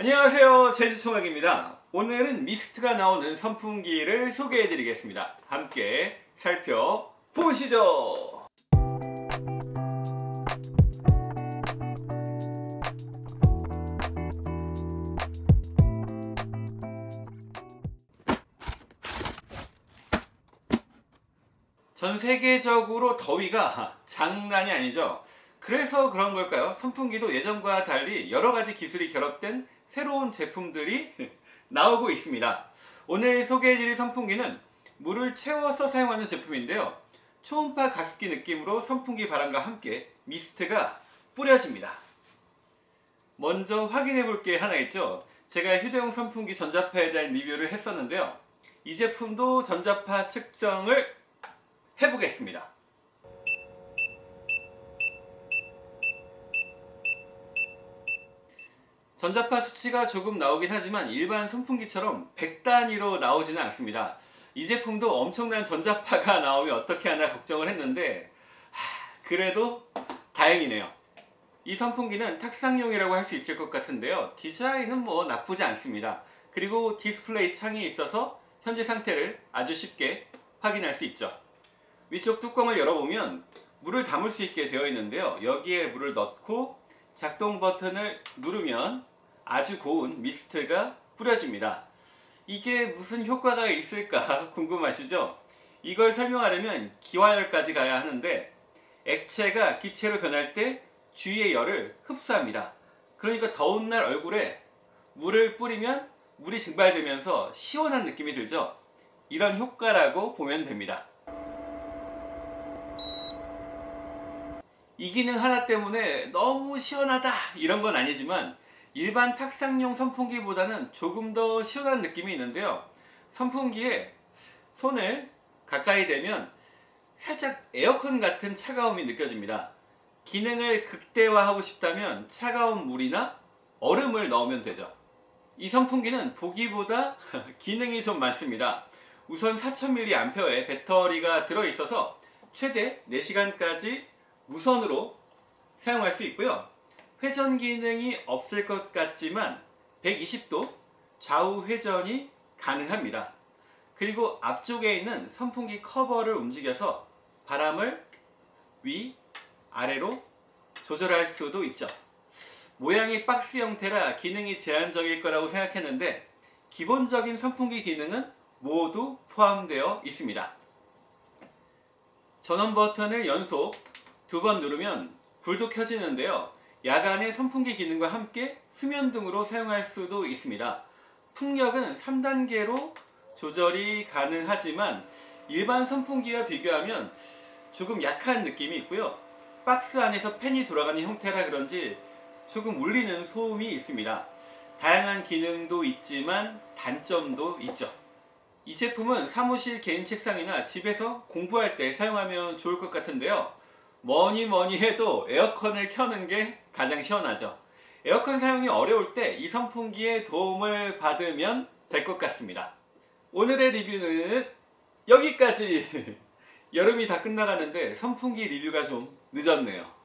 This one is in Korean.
안녕하세요, 제주총각입니다. 오늘은 미스트가 나오는 선풍기를 소개해 드리겠습니다. 함께 살펴보시죠. 전 세계적으로 더위가 장난이 아니죠. 그래서 그런 걸까요? 선풍기도 예전과 달리 여러가지 기술이 결합된 새로운 제품들이 나오고 있습니다. 오늘 소개해드릴 선풍기는 물을 채워서 사용하는 제품인데요. 초음파 가습기 느낌으로 선풍기 바람과 함께 미스트가 뿌려집니다. 먼저 확인해 볼 게 하나 있죠. 제가 휴대용 선풍기 전자파에 대한 리뷰를 했었는데요. 이 제품도 전자파 측정을 해보겠습니다. 전자파 수치가 조금 나오긴 하지만 일반 선풍기처럼 100단위로 나오지는 않습니다. 이 제품도 엄청난 전자파가 나오면 어떻게 하나 걱정을 했는데 그래도 다행이네요. 이 선풍기는 탁상용이라고 할 수 있을 것 같은데요. 디자인은 뭐 나쁘지 않습니다. 그리고 디스플레이 창이 있어서 현재 상태를 아주 쉽게 확인할 수 있죠. 위쪽 뚜껑을 열어보면 물을 담을 수 있게 되어 있는데요. 여기에 물을 넣고 작동 버튼을 누르면 아주 고운 미스트가 뿌려집니다. 이게 무슨 효과가 있을까 궁금하시죠? 이걸 설명하려면 기화열까지 가야 하는데 액체가 기체로 변할 때 주위의 열을 흡수합니다. 그러니까 더운 날 얼굴에 물을 뿌리면 물이 증발되면서 시원한 느낌이 들죠? 이런 효과라고 보면 됩니다. 이 기능 하나 때문에 너무 시원하다 이런 건 아니지만 일반 탁상용 선풍기보다는 조금 더 시원한 느낌이 있는데요. 선풍기에 손을 가까이 대면 살짝 에어컨 같은 차가움이 느껴집니다. 기능을 극대화하고 싶다면 차가운 물이나 얼음을 넣으면 되죠. 이 선풍기는 보기보다 기능이 좀 많습니다. 우선 4000mAh의 배터리가 들어있어서 최대 4시간까지 무선으로 사용할 수 있고요. 회전 기능이 없을 것 같지만 120도 좌우 회전이 가능합니다. 그리고 앞쪽에 있는 선풍기 커버를 움직여서 바람을 위, 아래로 조절할 수도 있죠. 모양이 박스 형태라 기능이 제한적일 거라고 생각했는데 기본적인 선풍기 기능은 모두 포함되어 있습니다. 전원 버튼을 연속 2번 누르면 불도 켜지는데요. 야간에 선풍기 기능과 함께 수면등으로 사용할 수도 있습니다. 풍력은 3단계로 조절이 가능하지만 일반 선풍기와 비교하면 조금 약한 느낌이 있고요. 박스 안에서 팬이 돌아가는 형태라 그런지 조금 울리는 소음이 있습니다. 다양한 기능도 있지만 단점도 있죠. 이 제품은 사무실 개인 책상이나 집에서 공부할 때 사용하면 좋을 것 같은데요. 뭐니 해도 에어컨을 켜는 게 가장 시원하죠. 에어컨 사용이 어려울 때 이 선풍기의 도움을 받으면 될 것 같습니다. 오늘의 리뷰는 여기까지. 여름이 다 끝나가는데 선풍기 리뷰가 좀 늦었네요.